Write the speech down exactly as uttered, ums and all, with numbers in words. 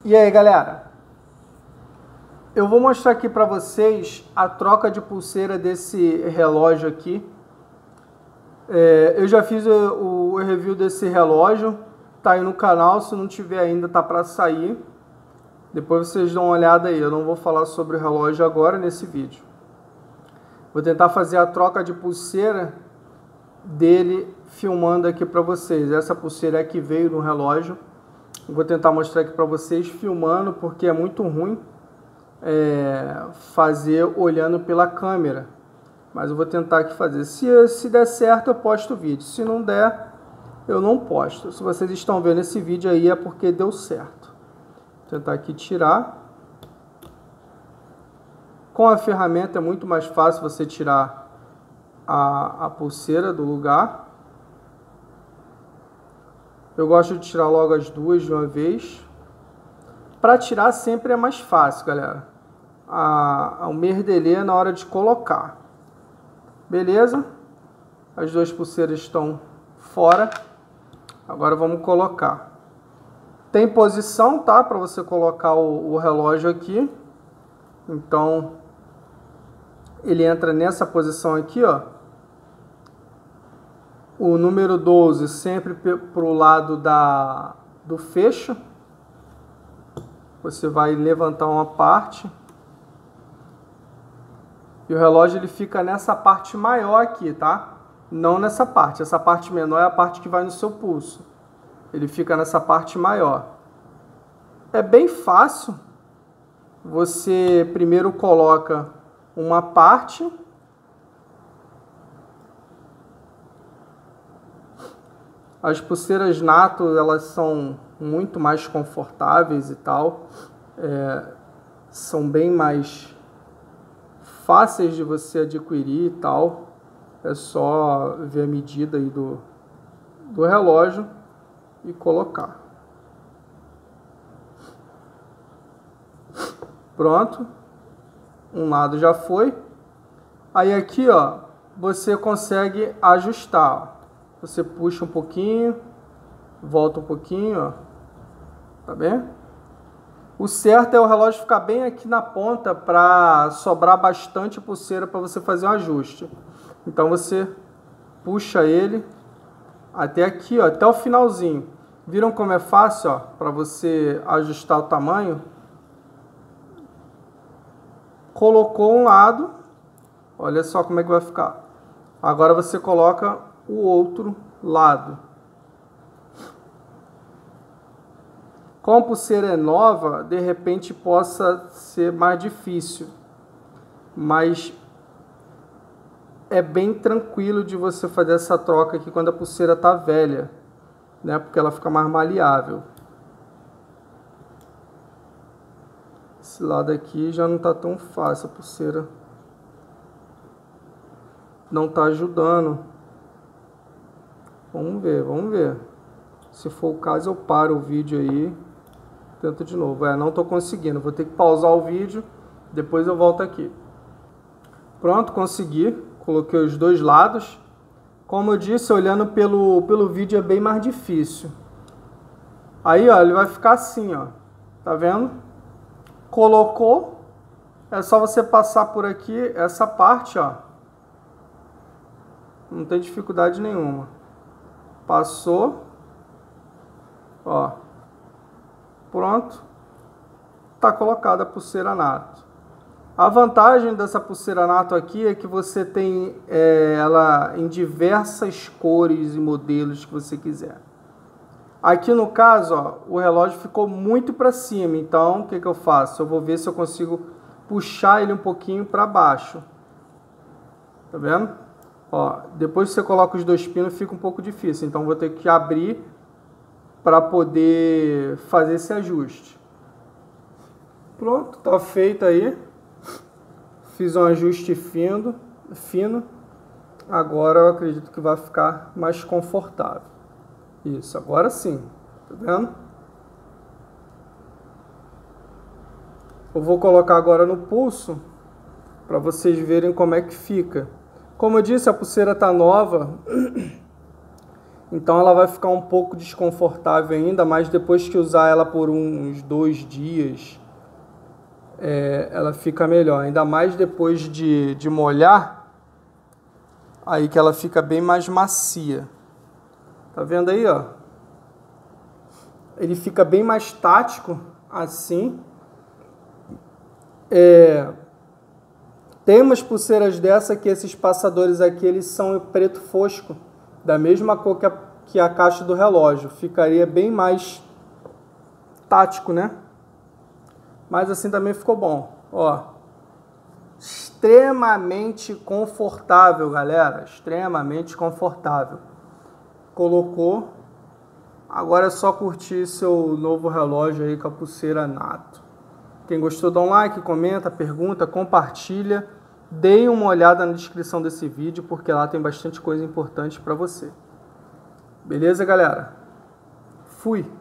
E aí, galera, eu vou mostrar aqui para vocês a troca de pulseira desse relógio aqui. É, eu já fiz o, o review desse relógio, tá aí no canal, se não tiver ainda tá para sair. Depois vocês dão uma olhada aí, eu não vou falar sobre o relógio agora nesse vídeo. Vou tentar fazer a troca de pulseira dele filmando aqui para vocês. Essa pulseira é que veio no relógio. Vou tentar mostrar aqui para vocês filmando, porque é muito ruim é, fazer olhando pela câmera. Mas eu vou tentar aqui fazer. Se, se der certo, eu posto o vídeo. Se não der, eu não posto. Se vocês estão vendo esse vídeo aí, é porque deu certo. Vou tentar aqui tirar. Com a ferramenta é muito mais fácil você tirar a, a pulseira do lugar. Eu gosto de tirar logo as duas de uma vez. Para tirar sempre é mais fácil, galera. A, a, o merdelê é na hora de colocar. Beleza? As duas pulseiras estão fora. Agora vamos colocar. Tem posição, tá? Para você colocar o, o relógio aqui. Então, ele entra nessa posição aqui, ó. O número doze sempre para o lado da, do fecho. Você vai levantar uma parte. E o relógio ele fica nessa parte maior aqui, tá? Não nessa parte. Essa parte menor é a parte que vai no seu pulso. Ele fica nessa parte maior. É bem fácil. Você primeiro coloca uma parte. As pulseiras Nato, elas são muito mais confortáveis e tal. É, são bem mais fáceis de você adquirir e tal. É só ver a medida aí do, do relógio e colocar. Pronto. Um lado já foi. Aí aqui, ó, você consegue ajustar, ó. Você puxa um pouquinho, volta um pouquinho, ó. Tá bem? O certo é o relógio ficar bem aqui na ponta para sobrar bastante pulseira para você fazer um ajuste. Então você puxa ele até aqui, ó, até o finalzinho. Viram como é fácil, ó, para você ajustar o tamanho? Colocou um lado, olha só como é que vai ficar. Agora você coloca o outro lado. Como a pulseira é nova, de repente possa ser mais difícil, mas é bem tranquilo de você fazer essa troca aqui quando a pulseira está velha, né? Porque ela fica mais maleável. Esse lado aqui já não está tão fácil, a pulseira não está ajudando. Vamos ver, vamos ver. Se for o caso, eu paro o vídeo aí. Tento de novo. É, não estou conseguindo. Vou ter que pausar o vídeo. Depois eu volto aqui. Pronto, consegui. Coloquei os dois lados. Como eu disse, olhando pelo, pelo vídeo é bem mais difícil. Aí, ó, ele vai ficar assim, ó. Tá vendo? Colocou. É só você passar por aqui essa parte, ó. Não tem dificuldade nenhuma. Passou, ó, pronto, tá colocada a pulseira Nato. A vantagem dessa pulseira Nato aqui é que você tem é, ela em diversas cores e modelos que você quiser. Aqui no caso, ó, o relógio ficou muito para cima, então o que que eu faço? Eu vou ver se eu consigo puxar ele um pouquinho para baixo. Tá vendo? Ó, depois que você coloca os dois pinos fica um pouco difícil, então vou ter que abrir para poder fazer esse ajuste. Pronto, tá feito aí. Fiz um ajuste fino, fino. Agora eu acredito que vai ficar mais confortável. Isso, agora sim, tá vendo? Eu vou colocar agora no pulso para vocês verem como é que fica. Como eu disse, a pulseira tá nova Então ela vai ficar um pouco desconfortável ainda, mas depois que usar ela por uns dois dias, é, ela fica melhor. Ainda mais depois de, de molhar, aí que ela fica bem mais macia. Tá vendo aí, ó? Ele fica bem mais tático, assim. É... Tem umas pulseiras dessa que esses passadores aqui, eles são preto fosco, da mesma cor que a, que a caixa do relógio. Ficaria bem mais tático, né? Mas assim também ficou bom. Ó, extremamente confortável, galera. Extremamente confortável. Colocou. Agora é só curtir seu novo relógio aí com a pulseira Nato. Quem gostou, dá um like, comenta, pergunta, compartilha. Dê uma olhada na descrição desse vídeo, porque lá tem bastante coisa importante para você. Beleza, galera? Fui!